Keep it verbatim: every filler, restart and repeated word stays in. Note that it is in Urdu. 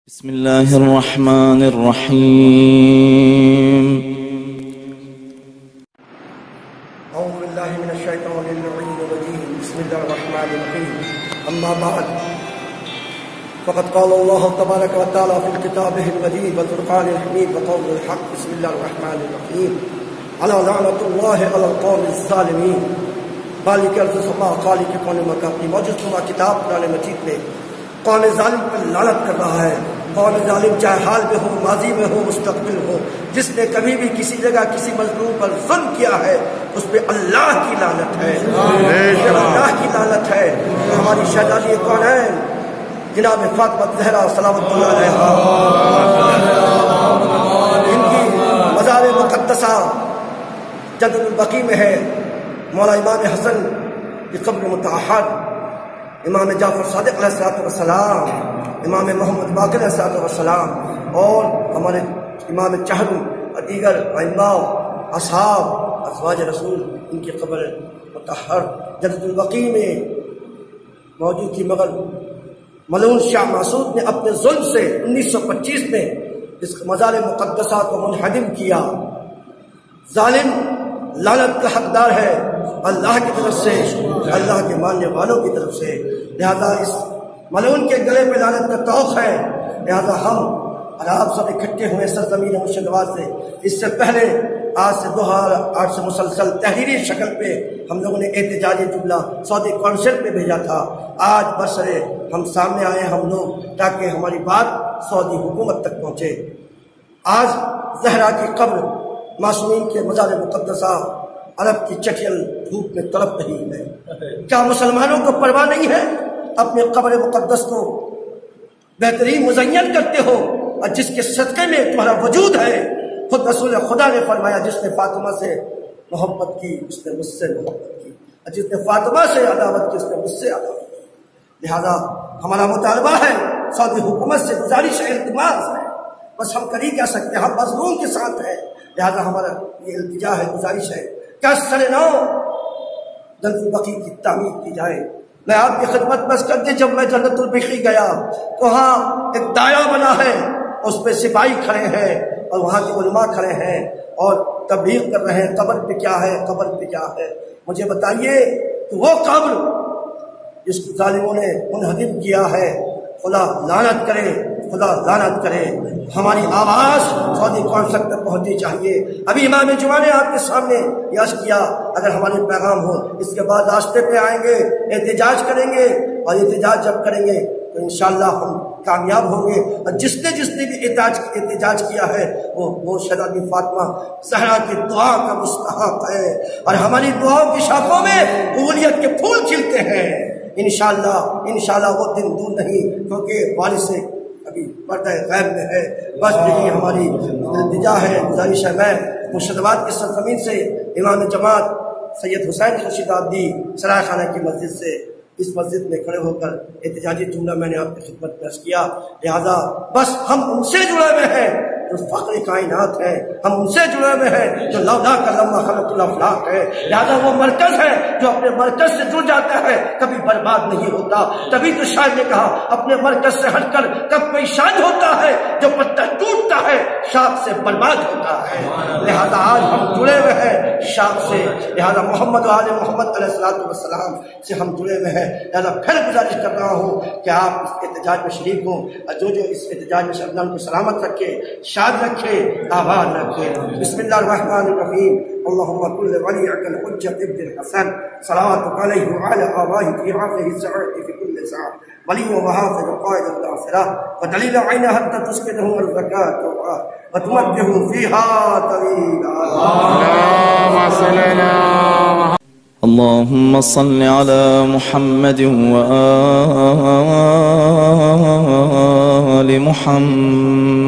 بسم الله الرحمن الرحيم. أعوذ بالله من الشيطان اللعين الرجيم. بسم الله الرحمن الرحيم. أما بعد فقد قال الله تبارك وتعالى في كتابه المجيد والفرقان الحميد وقول الحق. بسم الله الرحمن الرحيم. على لعنة الله على القوم الظالمين. خالق ارض سما خالق کون مکان کی موجود نما کتاب قرآن مجید میں قوم ظالم پر لعنت کر رہا ہے. قوم ظالم چاہے حال میں ہو، ماضی میں ہو، مستقبل ہو، جس نے کبھی بھی کسی جگہ کسی مظلوم پر ظلم کیا ہے اس پہ اللہ کی لعنت ہے، اللہ کی لعنت ہے. ہماری شہزادی کونین جناب فاطمہ زہرا سلامت اللہ علیہا، ان کی مزار مقدسہ جنت البقیع میں ہے. مولا امام حسن کی قبر مطہر، امام جعفر صادق علیہ السلام، امام محمد باقر علیہ السلام، اور ہمارے امام چہرم اور دیگر ائمہ اصحاب ازواج رسول، ان کی قبر مطہر جنت البقیع میں موجود تھی. مگر ملعون شاہ مسعود نے اپنے ظلم سے انیس سو پچیس میں اس مزار مقدسہ کو منہدم کیا. ظالم لعنت کا حقدار ہے اللہ کی طرف سے، اللہ کے ماننے والوں کی طرف سے. لہذا اس ملعون کے گلے پہ لعنت کا طوق ہے. لہذا ہم اور آپ سب اکٹھے ہوئے سرزمین مرشدآباد سے. اس سے پہلے آج سے دو ہزار آٹھ سے مسلسل تحریری شکل پہ ہم لوگوں نے احتجاجی جملہ سعودی کونسل پہ بھیجا تھا. آج برسرے ہم سامنے آئے ہم لوگ تاکہ ہماری بات سعودی حکومت تک پہنچے. آج زہرا کی قبر معصومین کے مزار مقدسہ عرب کی چٹیل دھوپ میں تڑپ رہی ہے. کیا مسلمانوں کو پرواہ نہیں ہے؟ اپنے قبر مقدس کو بہترین مزین کرتے ہو، اور جس کے صدقے میں تمہارا وجود ہے. خود رسول خدا نے فرمایا جس نے فاطمہ سے محبت کی اس نے مجھ سے محبت کی، اور جس نے فاطمہ سے عداوت کی اس نے مجھ سے عداوت کی. لہذا ہمارا مطالبہ ہے، سعودی حکومت سے گزارش ہے، التماس ہے، بس ہم کر ہی کیا سکتے ہیں، ہم مظلوم کے ساتھ ہیں. لہذا ہمارا یہ التجا ہے، گزارش ہے کہ سر نو جنت البقیع کی تعمیر کی جائے. میں آپ کی خدمت بس کر دیں، جب میں جنت البقیع گیا تو وہاں ایک دائرہ بنا ہے، اس پہ سپاہی کھڑے ہیں اور وہاں کے علماء کھڑے ہیں اور تبلیغ کر رہے ہیں قبر پہ کیا ہے، قبر پہ کیا ہے. مجھے بتائیے کہ وہ قبر جس کو ظالموں نے منہدم کیا ہے، خدا لعنت کرے، خدا لعنت کرے. ہماری آواز سعودی کونسل تک پہنچنی چاہیے. ابھی امام جمعہ نے آپ کے سامنے یش کیا، اگر ہمارے پیغام ہو اس کے بعد راستے پہ آئیں گے، احتجاج کریں گے، اور احتجاج جب کریں گے تو انشاءاللہ ہم کامیاب ہوں گے. اور جس نے جس نے بھی احتجاج احتجاج کیا ہے وہ وہ شہزادی فاطمہ زہرا کی دعا کا مستحق ہے، اور ہماری دعاؤں کی شاخوں میں قبولیت کے پھول کھلتے ہیں. انشاءاللہ انشاءاللہ وہ دن دور نہیں، کیونکہ وارث ابھی پردہ غیب میں ہے. بس یہی ہماری التجا ہے، گزارش ہے. میں مرشدآباد کی سرزمین سے امام جماعت سید حسین خورشید آبادی سرائے خانہ کی مسجد سے اس مسجد میں کھڑے ہو کر احتجاجی جملہ میں نے آپ کی خدمت پیش کیا. لہذا بس ہم ان سے جڑے ہوئے ہیں جو فخر کائنات ہے، ہم ان سے جڑے ہوئے ہیں جو لولا کا لمحہ خلق الافلاق ہے. لہذا وہ مرکز ہے جو اپنے مرکز سے جڑ جاتا ہے کبھی برباد نہیں ہوتا. تبھی تو شاعر نے کہا اپنے مرکز سے ہٹ کر کب کوئی شاد ہوتا ہے، جو پتہ ٹوٹتا ہے شاخ سے برباد ہوتا ہے. لہذا آج ہم جڑے ہوئے ہیں شاخ سے. لہذا محمد و آل محمد علیہ الصلوۃ والسلام سے ہم جڑے ہوئے ہیں. لہذا پھر گزارش کر رہا ہوں کہ آپ اس احتجاج میں شریک ہوں، اور جو جو اس احتجاج میں اللہ کو سلامت رکھے، شاد رکھے، آباد رکھے. بسم اللہ الرحمن الرحیم. اللهم كل وليك الحجة ابن الحسن صلواتك عليه وعلى آبائه في هذه الساعة في كل ساعة ولي وحافظ وقائد الآخرة ودليل عين حتى تسكنه الزكاة وتمده فيها طويلا. اللهم صل على محمد وآل محمد.